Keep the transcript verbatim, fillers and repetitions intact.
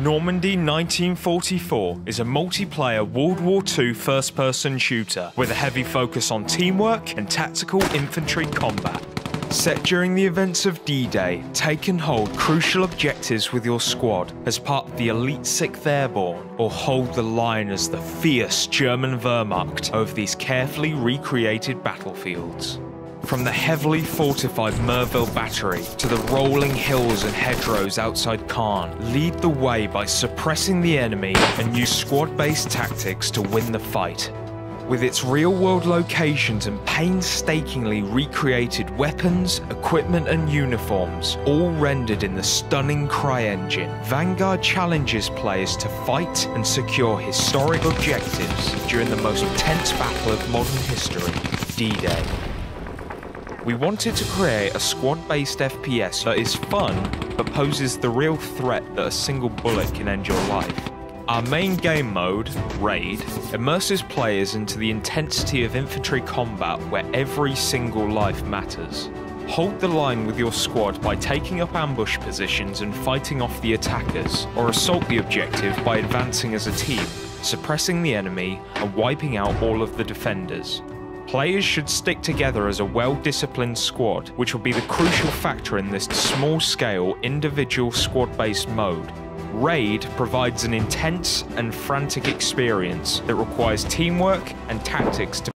Normandy nineteen forty-four is a multiplayer World War Two first-person shooter with a heavy focus on teamwork and tactical infantry combat. Set during the events of D-Day, take and hold crucial objectives with your squad as part of the Elite Sixth Airborne, or hold the line as the fierce German Wehrmacht over these carefully recreated battlefields. From the heavily fortified Merville Battery to the rolling hills and hedgerows outside Caen, lead the way by suppressing the enemy and use squad-based tactics to win the fight. With its real-world locations and painstakingly recreated weapons, equipment and uniforms, all rendered in the stunning CryEngine, Vanguard challenges players to fight and secure historic objectives during the most intense battle of modern history, D-Day. We wanted to create a squad-based F P S that is fun, but poses the real threat that a single bullet can end your life. Our main game mode, Raid, immerses players into the intensity of infantry combat where every single life matters. Hold the line with your squad by taking up ambush positions and fighting off the attackers, or assault the objective by advancing as a team, suppressing the enemy and wiping out all of the defenders. Players should stick together as a well-disciplined squad, which will be the crucial factor in this small-scale, individual squad-based mode. Raid provides an intense and frantic experience that requires teamwork and tactics to